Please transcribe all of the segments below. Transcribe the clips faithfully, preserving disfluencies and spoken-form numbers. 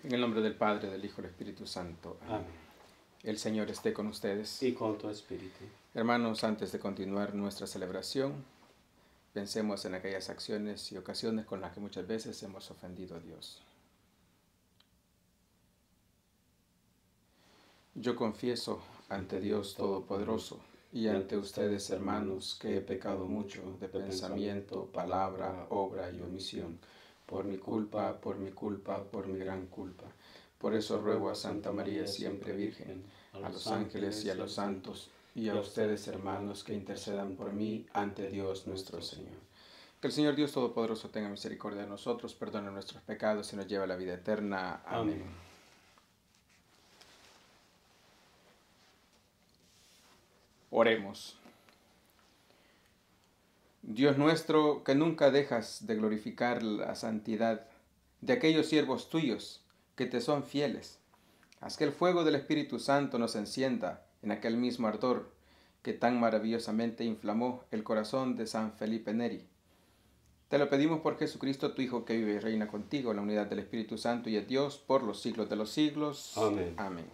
En el nombre del Padre, del Hijo y del Espíritu Santo. Amén. Amén. El Señor esté con ustedes. Y con tu espíritu. Hermanos, antes de continuar nuestra celebración, pensemos en aquellas acciones y ocasiones con las que muchas veces hemos ofendido a Dios. Yo confieso ante Dios Todopoderoso y ante ustedes, hermanos, que he pecado mucho de pensamiento, palabra, obra y omisión, por mi culpa, por mi culpa, por mi gran culpa. Por eso ruego a Santa María siempre Virgen, a los ángeles y a los santos, y a ustedes, hermanos, que intercedan por mí ante Dios nuestro Señor. Que el Señor Dios Todopoderoso tenga misericordia de nosotros, perdone nuestros pecados y nos lleve a la vida eterna. Amén. Amén. Oremos. Dios nuestro, que nunca dejas de glorificar la santidad de aquellos siervos tuyos que te son fieles, haz que el fuego del Espíritu Santo nos encienda en aquel mismo ardor que tan maravillosamente inflamó el corazón de San Felipe Neri. Te lo pedimos por Jesucristo, tu Hijo, que vive y reina contigo en la unidad del Espíritu Santo y es Dios por los siglos de los siglos. Amén. Amén.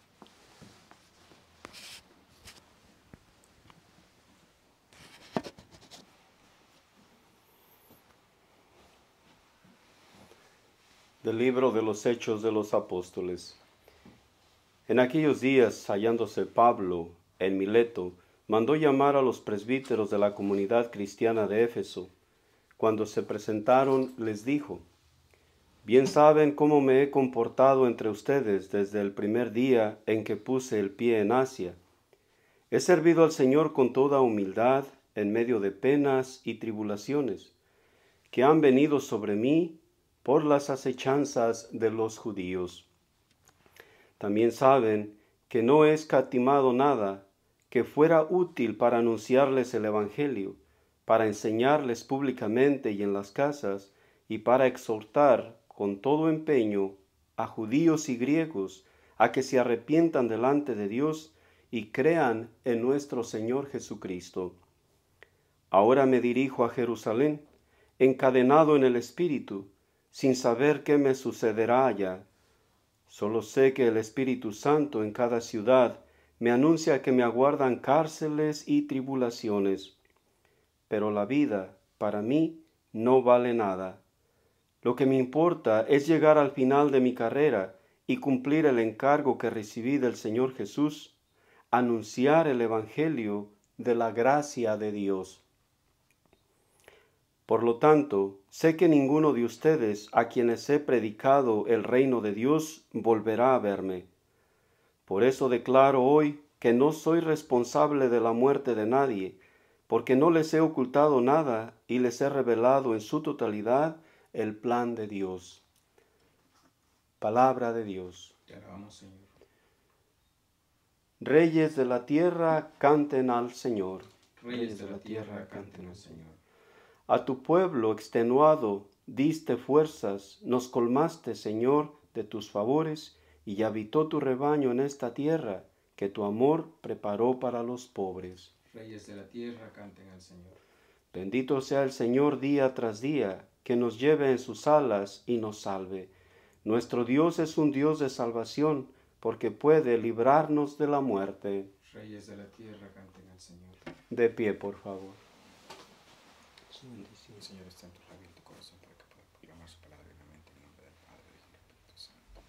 Del libro de los Hechos de los Apóstoles. En aquellos días, hallándose Pablo en Mileto, mandó llamar a los presbíteros de la comunidad cristiana de Éfeso. Cuando se presentaron, les dijo: Bien saben cómo me he comportado entre ustedes desde el primer día en que puse el pie en Asia. He servido al Señor con toda humildad en medio de penas y tribulaciones, que han venido sobre mí por las acechanzas de los judíos. También saben que no he escatimado nada que fuera útil para anunciarles el Evangelio, para enseñarles públicamente y en las casas, y para exhortar con todo empeño a judíos y griegos a que se arrepientan delante de Dios y crean en nuestro Señor Jesucristo. Ahora me dirijo a Jerusalén, encadenado en el Espíritu, sin saber qué me sucederá allá. Solo sé que el Espíritu Santo en cada ciudad me anuncia que me aguardan cárceles y tribulaciones. Pero la vida, para mí, no vale nada. Lo que me importa es llegar al final de mi carrera y cumplir el encargo que recibí del Señor Jesús, anunciar el Evangelio de la gracia de Dios. Por lo tanto, sé que ninguno de ustedes a quienes he predicado el reino de Dios volverá a verme. Por eso declaro hoy que no soy responsable de la muerte de nadie, porque no les he ocultado nada y les he revelado en su totalidad el plan de Dios. Palabra de Dios. Te alabamos, Señor. Reyes de la tierra, canten al Señor. Reyes de la tierra, canten al Señor. A tu pueblo extenuado diste fuerzas, nos colmaste, Señor, de tus favores, y habitó tu rebaño en esta tierra, que tu amor preparó para los pobres. Reyes de la tierra, canten al Señor. Bendito sea el Señor día tras día, que nos lleve en sus alas y nos salve. Nuestro Dios es un Dios de salvación, porque puede librarnos de la muerte. Reyes de la tierra, canten al Señor. De pie, por favor. Su bendición. El Señor está en tu labio y en tu corazón para que puedas proclamar su palabra dignamente en nombre del Padre, del Hijo y del Espíritu Santo.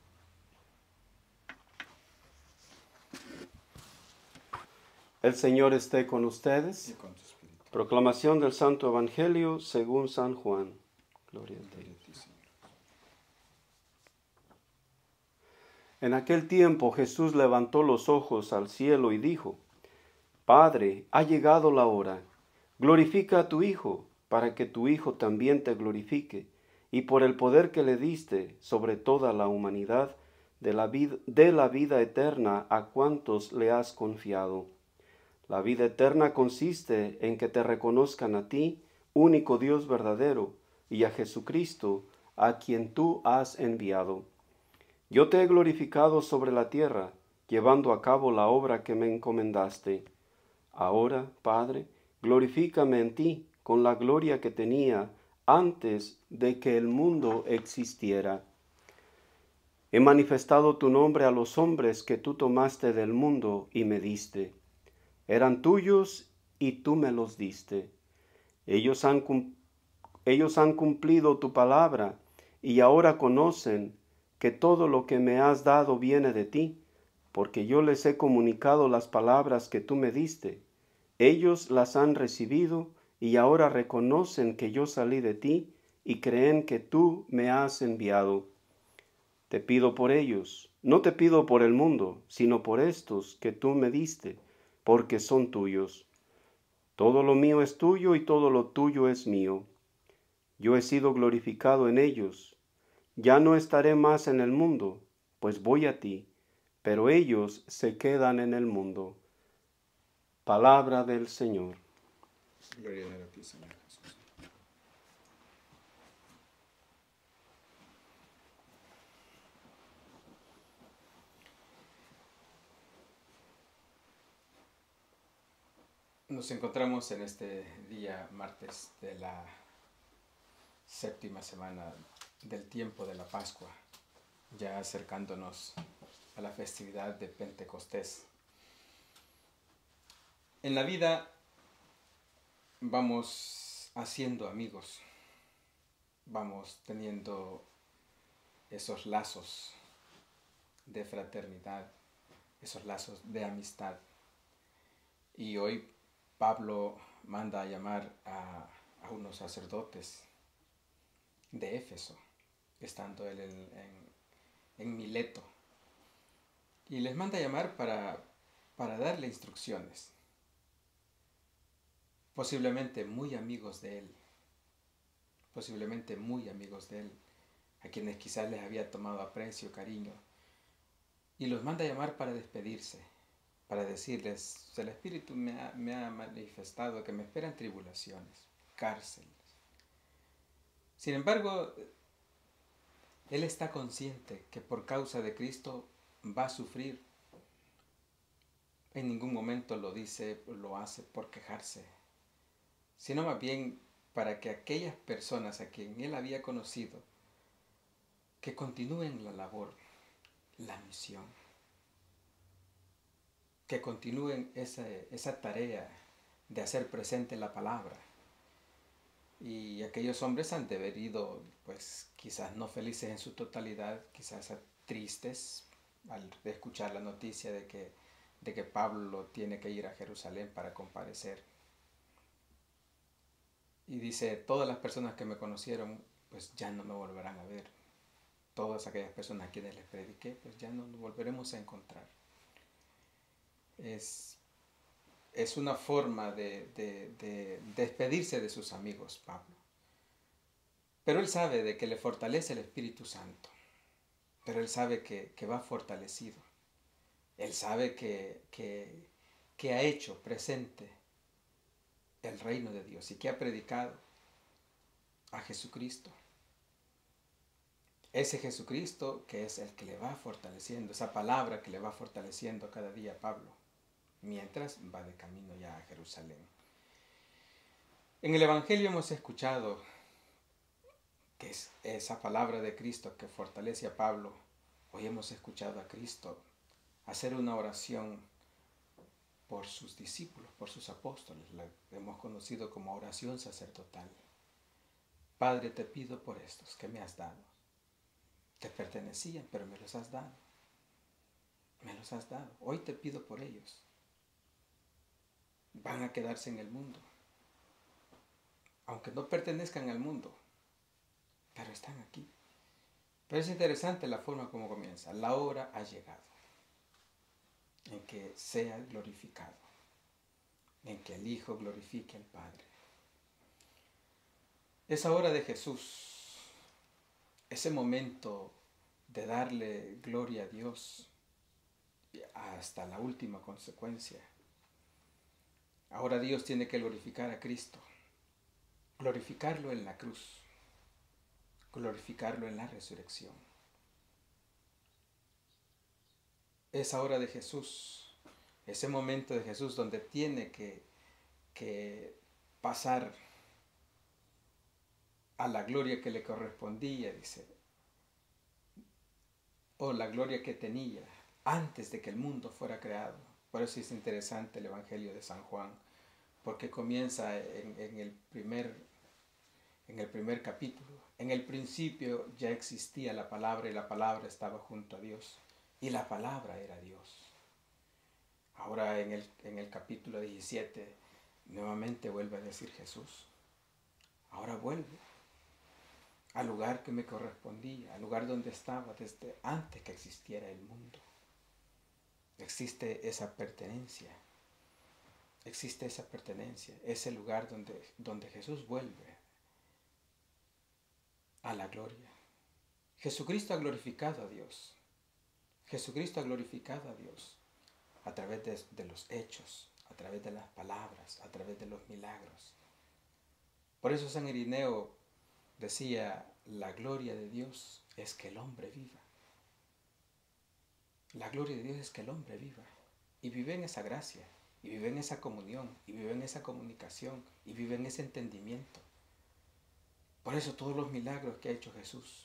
El Señor esté con ustedes. Y con tu espíritu. Proclamación del Santo Evangelio según San Juan. Gloria a Gloria ti. a ti, Señor. En aquel tiempo Jesús levantó los ojos al cielo y dijo: Padre, ha llegado la hora. Glorifica a tu Hijo, para que tu Hijo también te glorifique, y por el poder que le diste sobre toda la humanidad, de la, vid- de la vida eterna a cuantos le has confiado. La vida eterna consiste en que te reconozcan a ti, único Dios verdadero, y a Jesucristo, a quien tú has enviado. Yo te he glorificado sobre la tierra, llevando a cabo la obra que me encomendaste. Ahora, Padre, glorifícame en ti con la gloria que tenía antes de que el mundo existiera. He manifestado tu nombre a los hombres que tú tomaste del mundo y me diste. Eran tuyos y tú me los diste. Ellos han, ellos han cumplido tu palabra y ahora conocen que todo lo que me has dado viene de ti, porque yo les he comunicado las palabras que tú me diste. Ellos las han recibido y ahora reconocen que yo salí de ti y creen que tú me has enviado. Te pido por ellos, no te pido por el mundo, sino por estos que tú me diste, porque son tuyos. Todo lo mío es tuyo y todo lo tuyo es mío. Yo he sido glorificado en ellos. Ya no estaré más en el mundo, pues voy a ti, pero ellos se quedan en el mundo. Palabra del Señor. Gloria a ti, Señor Jesús. Nos encontramos en este día martes de la séptima semana del tiempo de la Pascua, ya acercándonos a la festividad de Pentecostés. En la vida vamos haciendo amigos, vamos teniendo esos lazos de fraternidad, esos lazos de amistad. Y hoy Pablo manda a llamar a, a unos sacerdotes de Éfeso, estando él en, en, en Mileto, y les manda a llamar para, para darle instrucciones, posiblemente muy amigos de él, posiblemente muy amigos de él, a quienes quizás les había tomado aprecio, cariño, y los manda a llamar para despedirse, para decirles, el Espíritu me ha, me ha manifestado que me esperan tribulaciones, cárceles. Sin embargo, él está consciente que por causa de Cristo va a sufrir. En ningún momento lo dice, lo hace por quejarse, sino más bien para que aquellas personas a quien él había conocido, que continúen la labor, la misión, que continúen esa, esa tarea de hacer presente la palabra. Y aquellos hombres han debido, pues quizás no felices en su totalidad, quizás tristes al escuchar la noticia de que, de que Pablo tiene que ir a Jerusalén para comparecer. Y dice, todas las personas que me conocieron, pues ya no me volverán a ver. Todas aquellas personas a quienes les prediqué, pues ya no nos volveremos a encontrar. Es, es una forma de, de, de despedirse de sus amigos, Pablo. Pero él sabe de que le fortalece el Espíritu Santo. Pero él sabe que, que va fortalecido. Él sabe que, que, que ha hecho presente el reino de Dios y que ha predicado a Jesucristo. Ese Jesucristo que es el que le va fortaleciendo, esa palabra que le va fortaleciendo cada día a Pablo, mientras va de camino ya a Jerusalén. En el Evangelio hemos escuchado que es esa palabra de Cristo que fortalece a Pablo. Hoy hemos escuchado a Cristo hacer una oración por sus discípulos, por sus apóstoles. La hemos conocido como oración sacerdotal. Padre, te pido por estos que me has dado. Te pertenecían, pero me los has dado. Me los has dado. Hoy te pido por ellos. Van a quedarse en el mundo. Aunque no pertenezcan al mundo, pero están aquí. Pero es interesante la forma como comienza. La hora ha llegado en que sea glorificado, en que el Hijo glorifique al Padre. Esa hora de Jesús, ese momento de darle gloria a Dios hasta la última consecuencia. Ahora Dios tiene que glorificar a Cristo, glorificarlo en la cruz, glorificarlo en la resurrección. Esa hora de Jesús, ese momento de Jesús donde tiene que, que pasar a la gloria que le correspondía, dice, o la gloria que tenía antes de que el mundo fuera creado. Por eso es interesante el Evangelio de San Juan, porque comienza en, en, el primer, en el primer capítulo. En el principio ya existía la palabra y la palabra estaba junto a Dios y la palabra era Dios. Ahora en el, en el capítulo diecisiete nuevamente vuelve a decir Jesús. Ahora vuelve al lugar que me correspondía, al lugar donde estaba desde antes que existiera el mundo. Existe esa pertenencia, existe esa pertenencia, ese lugar donde, donde Jesús vuelve a la gloria. Jesucristo ha glorificado a Dios, Jesucristo ha glorificado a Dios a través de, de los hechos, a través de las palabras, a través de los milagros. Por eso San Irineo decía, la gloria de Dios es que el hombre viva. La gloria de Dios es que el hombre viva. Y vive en esa gracia, y vive en esa comunión, y vive en esa comunicación, y vive en ese entendimiento. Por eso todos los milagros que ha hecho Jesús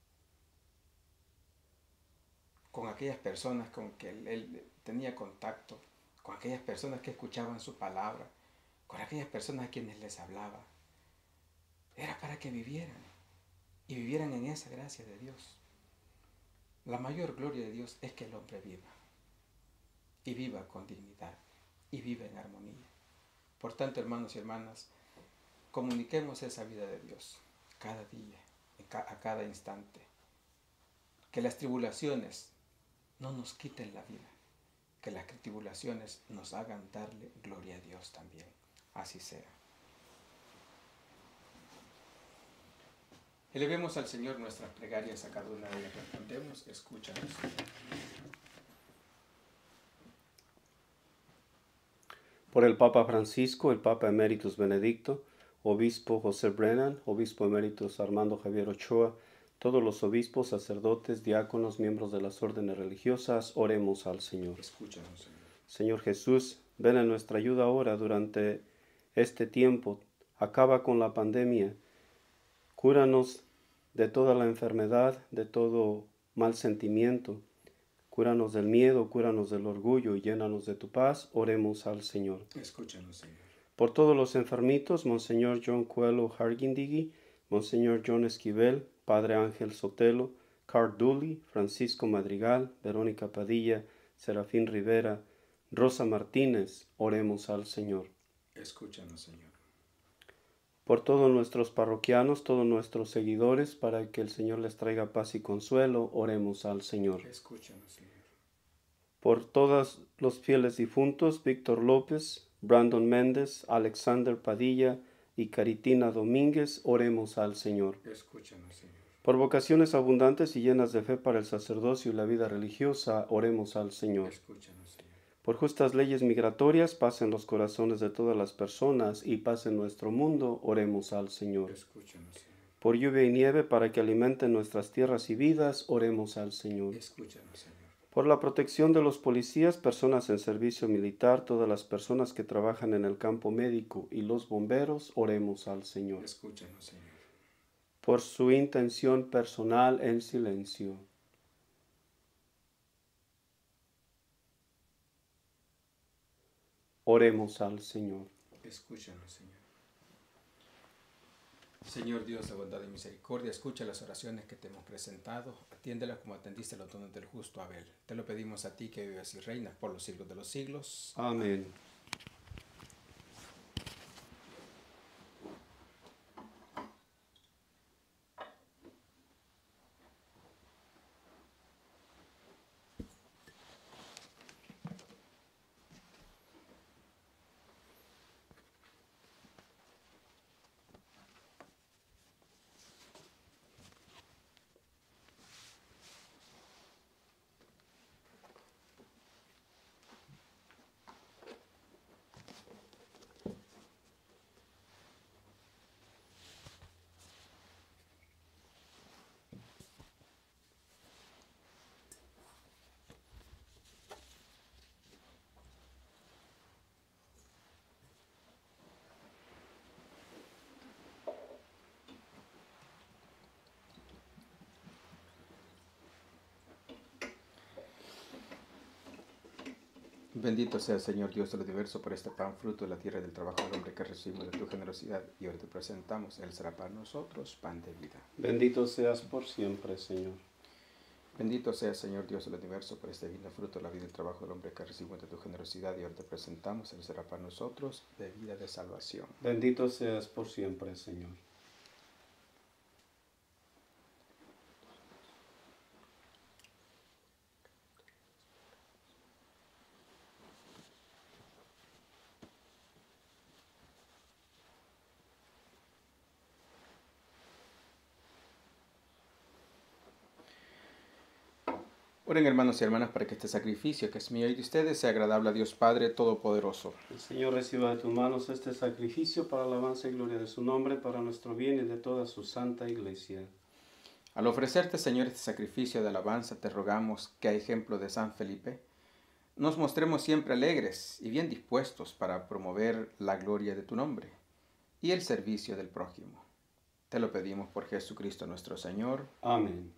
con aquellas personas con que él, él tenía contacto, con aquellas personas que escuchaban su palabra, con aquellas personas a quienes les hablaba, era para que vivieran y vivieran en esa gracia de Dios. La mayor gloria de Dios es que el hombre viva y viva con dignidad y viva en armonía. Por tanto, hermanos y hermanas, comuniquemos esa vida de Dios cada día, a cada instante. Que las tribulaciones no nos quiten la vida, que las tribulaciones nos hagan darle gloria a Dios también. Así sea. Elevemos al Señor nuestras plegarias, a cada una de ellas respondemos. Escúchanos, Señor. Por el Papa Francisco, el Papa Emeritus Benedicto, Obispo José Brennan, Obispo Emeritus Armando Javier Ochoa, todos los obispos, sacerdotes, diáconos, miembros de las órdenes religiosas, oremos al Señor. Escúchanos, Señor. Señor Jesús, ven a nuestra ayuda ahora durante este tiempo. Acaba con la pandemia. Cúranos de toda la enfermedad, de todo mal sentimiento. Cúranos del miedo, cúranos del orgullo y llénanos de tu paz. Oremos al Señor. Escúchanos, Señor. Por todos los enfermitos, Monseñor John Coelho Hargindigi, Monseñor John Esquivel, Padre Ángel Sotelo, Carl Dooley, Francisco Madrigal, Verónica Padilla, Serafín Rivera, Rosa Martínez, oremos al Señor. Escúchanos, Señor. Por todos nuestros parroquianos, todos nuestros seguidores, para que el Señor les traiga paz y consuelo, oremos al Señor. Escúchanos, Señor. Por todos los fieles difuntos, Víctor López, Brandon Méndez, Alexander Padilla y Caritina Domínguez, oremos al Señor. Escúchanos, Señor. Por vocaciones abundantes y llenas de fe para el sacerdocio y la vida religiosa, oremos al Señor. Escúchanos, Señor. Por justas leyes migratorias, paz en los corazones de todas las personas y paz en nuestro mundo, oremos al Señor. Escúchanos, Señor. Por lluvia y nieve para que alimenten nuestras tierras y vidas, oremos al Señor. Escúchanos, Señor. Por la protección de los policías, personas en servicio militar, todas las personas que trabajan en el campo médico y los bomberos, oremos al Señor. Escúchanos, Señor. Por su intención personal en silencio. Oremos al Señor. Escúchanos, Señor. Señor Dios de bondad y misericordia, escucha las oraciones que te hemos presentado, atiéndelas como atendiste los dones del justo Abel. Te lo pedimos a ti que vives y reinas por los siglos de los siglos. Amén. Bendito sea el Señor Dios del universo por este pan, fruto de la tierra y del trabajo del hombre que recibimos de tu generosidad y hoy te presentamos. Él será para nosotros pan de vida. Bendito seas por siempre, Señor. Bendito sea el Señor Dios del universo por este divino fruto de la vida y el trabajo del hombre que recibimos de tu generosidad y hoy te presentamos. Él será para nosotros de vida de salvación. Bendito seas por siempre, Señor. Oren, hermanos y hermanas, para que este sacrificio que es mío y de ustedes sea agradable a Dios Padre Todopoderoso. El Señor reciba de tus manos este sacrificio para alabanza y gloria de su nombre, para nuestro bien y de toda su santa iglesia. Al ofrecerte, Señor, este sacrificio de alabanza, te rogamos que, a ejemplo de San Felipe, nos mostremos siempre alegres y bien dispuestos para promover la gloria de tu nombre y el servicio del prójimo. Te lo pedimos por Jesucristo nuestro Señor. Amén.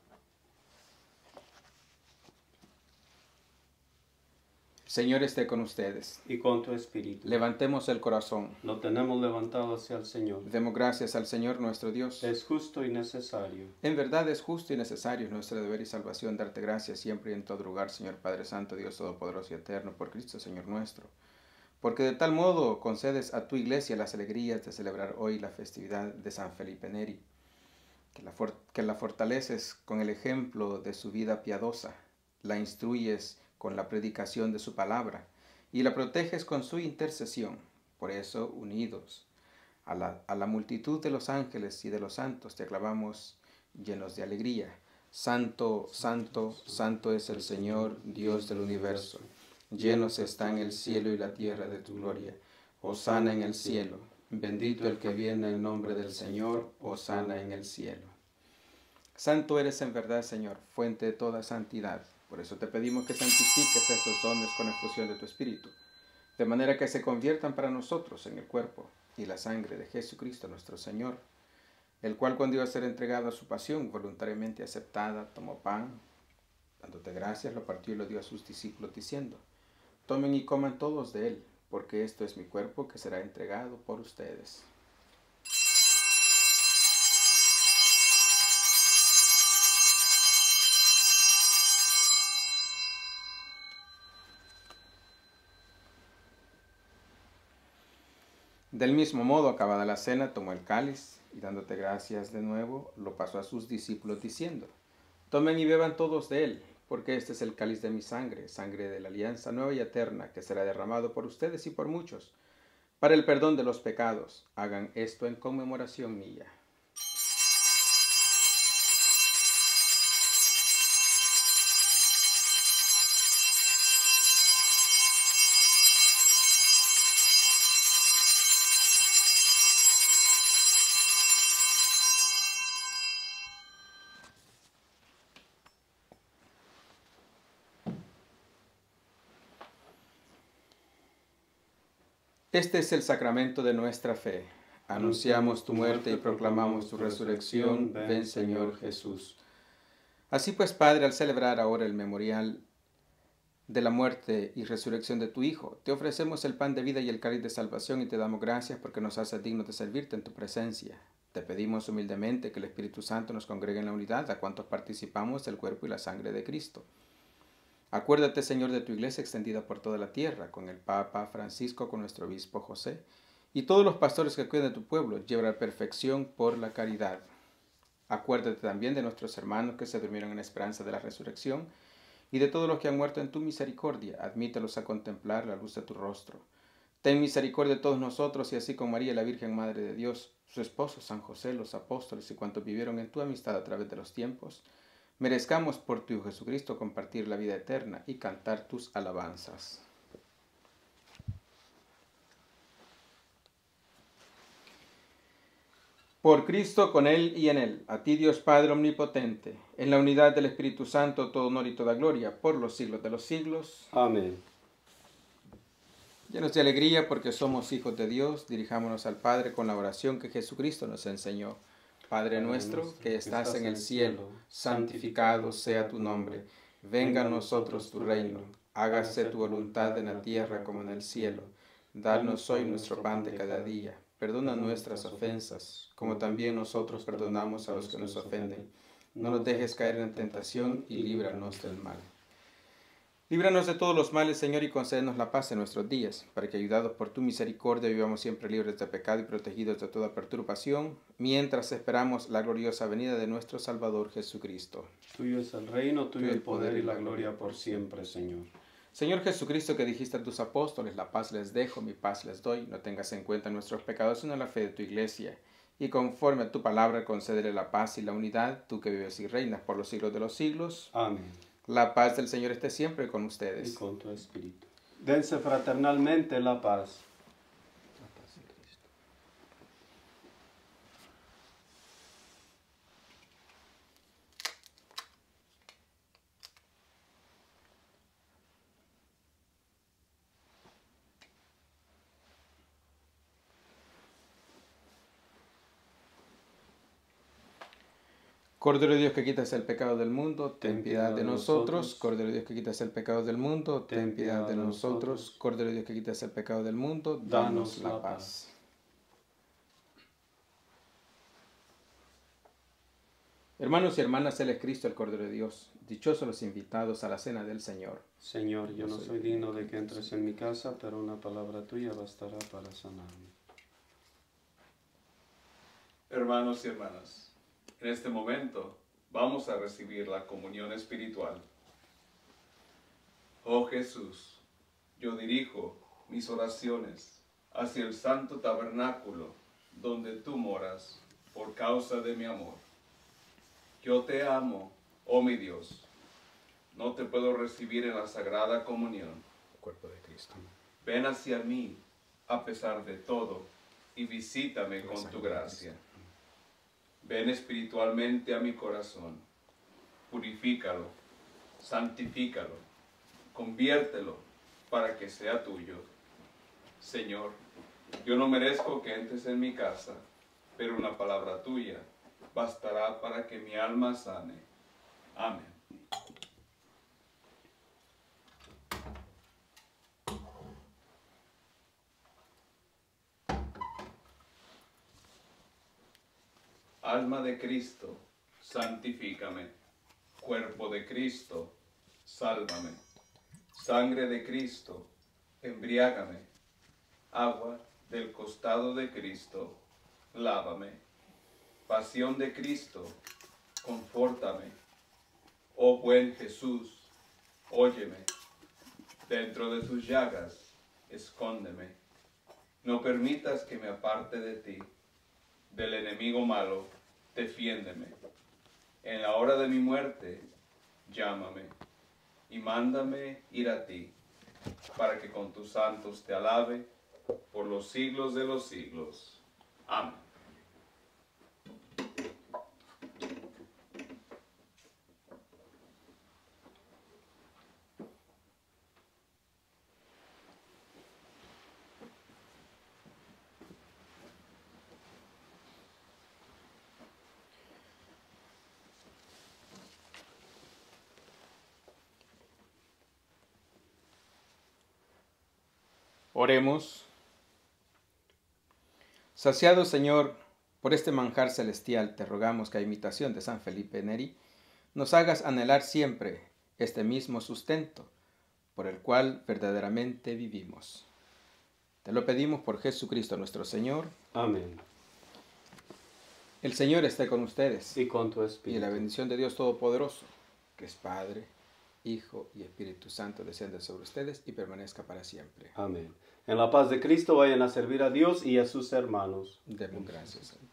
Señor esté con ustedes. Y con tu espíritu. Levantemos el corazón. Lo tenemos levantado hacia el Señor. Demos gracias al Señor nuestro Dios. Es justo y necesario. En verdad es justo y necesario, es nuestro deber y salvación, darte gracias siempre y en todo lugar, Señor Padre Santo, Dios Todopoderoso y Eterno, por Cristo Señor nuestro. Porque de tal modo concedes a tu iglesia las alegrías de celebrar hoy la festividad de San Felipe Neri, que la, for que la fortaleces con el ejemplo de su vida piadosa, la instruyes con la predicación de su palabra y la proteges con su intercesión. Por eso, unidos a la, a la multitud de los ángeles y de los santos, te aclamamos llenos de alegría. Santo, santo, santo es el Señor, Dios del universo. Llenos están el cielo y la tierra de tu gloria. Hosana en el cielo. Bendito el que viene en nombre del Señor. Hosana en el cielo. Santo eres en verdad, Señor, fuente de toda santidad. Por eso te pedimos que santifiques esos dones con efusión de tu Espíritu, de manera que se conviertan para nosotros en el cuerpo y la sangre de Jesucristo nuestro Señor, el cual, cuando iba a ser entregado a su pasión voluntariamente aceptada, tomó pan, dándote gracias, lo partió y lo dio a sus discípulos, diciendo: tomen y coman todos de él, porque esto es mi cuerpo que será entregado por ustedes. Del mismo modo, acabada la cena, tomó el cáliz y, dándote gracias de nuevo, lo pasó a sus discípulos diciendo: tomen y beban todos de él, porque este es el cáliz de mi sangre, sangre de la alianza nueva y eterna, que será derramado por ustedes y por muchos, para el perdón de los pecados. Hagan esto en conmemoración mía. Este es el sacramento de nuestra fe. Anunciamos tu muerte y proclamamos tu resurrección. Ven, Señor Jesús. Así pues, Padre, al celebrar ahora el memorial de la muerte y resurrección de tu Hijo, te ofrecemos el pan de vida y el cáliz de salvación y te damos gracias porque nos haces dignos de servirte en tu presencia. Te pedimos humildemente que el Espíritu Santo nos congregue en la unidad a cuantos participamos del cuerpo y la sangre de Cristo. Acuérdate, Señor, de tu iglesia extendida por toda la tierra, con el Papa Francisco, con nuestro obispo José, y todos los pastores que cuidan de tu pueblo, lleva a perfección por la caridad. Acuérdate también de nuestros hermanos que se durmieron en la esperanza de la resurrección, y de todos los que han muerto en tu misericordia, admítelos a contemplar la luz de tu rostro. Ten misericordia de todos nosotros, y así con María, la Virgen Madre de Dios, su esposo San José, los apóstoles y cuantos vivieron en tu amistad a través de los tiempos, merezcamos por tu Hijo Jesucristo compartir la vida eterna y cantar tus alabanzas. Por Cristo, con Él y en Él, a ti Dios Padre Omnipotente, en la unidad del Espíritu Santo, todo honor y toda gloria, por los siglos de los siglos. Amén. Llenos de alegría porque somos hijos de Dios, dirijámonos al Padre con la oración que Jesucristo nos enseñó. Padre nuestro, que estás en el cielo, santificado sea tu nombre. Venga a nosotros tu reino. Hágase tu voluntad en la tierra como en el cielo. Danos hoy nuestro pan de cada día. Perdona nuestras ofensas, como también nosotros perdonamos a los que nos ofenden. No nos dejes caer en tentación y líbranos del mal. Líbranos de todos los males, Señor, y concédenos la paz en nuestros días, para que, ayudados por tu misericordia, vivamos siempre libres de pecado y protegidos de toda perturbación, mientras esperamos la gloriosa venida de nuestro Salvador Jesucristo. Tuyo es el reino, tuyo el poder y la gloria por siempre, Señor. Señor Jesucristo, que dijiste a tus apóstoles, la paz les dejo, mi paz les doy, no tengas en cuenta nuestros pecados, sino la fe de tu iglesia. Y conforme a tu palabra, concédele la paz y la unidad, tú que vives y reinas por los siglos de los siglos. Amén. La paz del Señor esté siempre con ustedes. Y con tu espíritu. Dense fraternalmente la paz. La paz de Cristo. Cordero de Dios que quitas el pecado del mundo, ten piedad de nosotros. Cordero de Dios que quitas el pecado del mundo, ten piedad de nosotros. Cordero de Dios que quitas el pecado del mundo, danos la paz. Hermanos y hermanas, Él es Cristo, el Cordero de Dios. Dichosos los invitados a la cena del Señor. Señor, yo no soy digno de que entres en mi casa, pero una palabra tuya bastará para sanarme. Hermanos y hermanas, en este momento vamos a recibir la comunión espiritual. Oh Jesús, yo dirijo mis oraciones hacia el santo tabernáculo donde tú moras por causa de mi amor. Yo te amo, oh mi Dios. No te puedo recibir en la sagrada comunión. Cuerpo de Cristo. Ven hacia mí a pesar de todo y visítame con tu gracia. Ven espiritualmente a mi corazón, purifícalo, santifícalo, conviértelo para que sea tuyo. Señor, yo no merezco que entres en mi casa, pero una palabra tuya bastará para que mi alma sane. Amén. Alma de Cristo, santifícame. Cuerpo de Cristo, sálvame. Sangre de Cristo, embriágame. Agua del costado de Cristo, lávame. Pasión de Cristo, confórtame. Oh buen Jesús, óyeme. Dentro de tus llagas, escóndeme. No permitas que me aparte de ti. Del enemigo malo, defiéndeme. En la hora de mi muerte, llámame y mándame ir a ti, para que con tus santos te alabe por los siglos de los siglos. Amén. Oremos. Saciado, Señor, por este manjar celestial, te rogamos que a imitación de San Felipe Neri, nos hagas anhelar siempre este mismo sustento, por el cual verdaderamente vivimos. Te lo pedimos por Jesucristo nuestro Señor. Amén. El Señor esté con ustedes. Y con tu espíritu. Y la bendición de Dios Todopoderoso, que es Padre, Hijo y Espíritu Santo, descienda sobre ustedes y permanezca para siempre. Amén. En la paz de Cristo vayan a servir a Dios y a sus hermanos. Demos gracias.